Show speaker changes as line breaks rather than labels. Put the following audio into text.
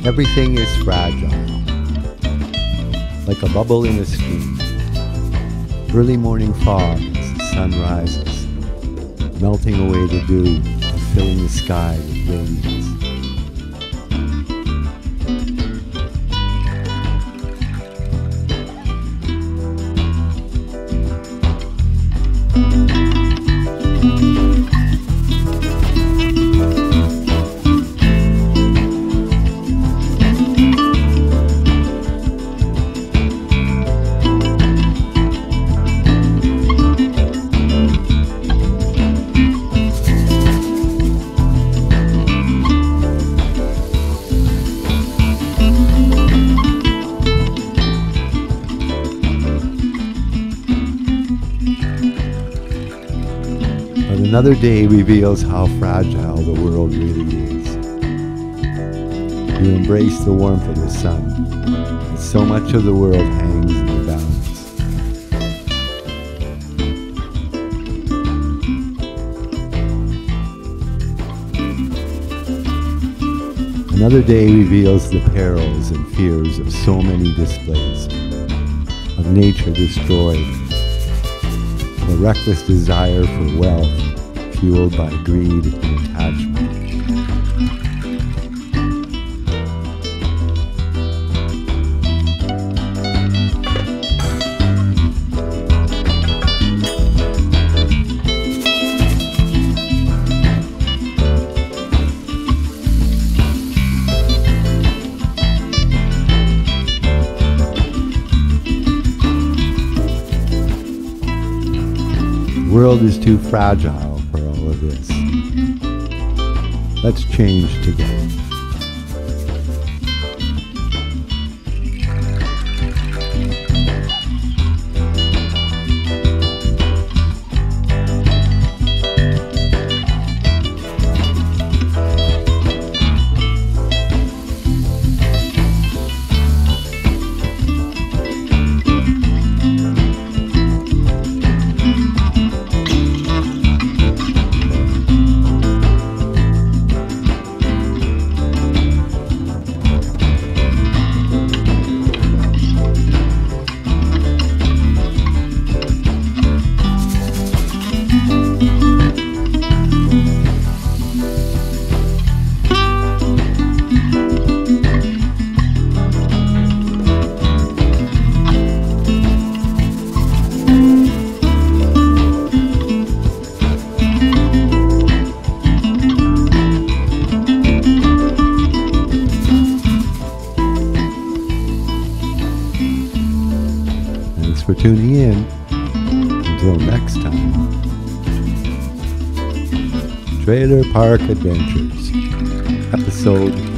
Everything is fragile, like a bubble in a stream. Early morning fog as the sun rises, melting away the dew and filling the sky with radiance. But another day reveals how fragile the world really is. You embrace the warmth of the sun, and so much of the world hangs in the balance. Another day reveals the perils and fears of so many displaced, of nature destroyed, the reckless desire for wealth fueled by greed and attachment. The world is too fragile for all of this. Let's change together. Thanks for tuning in. Until next time. Trailer Park Adventures, episode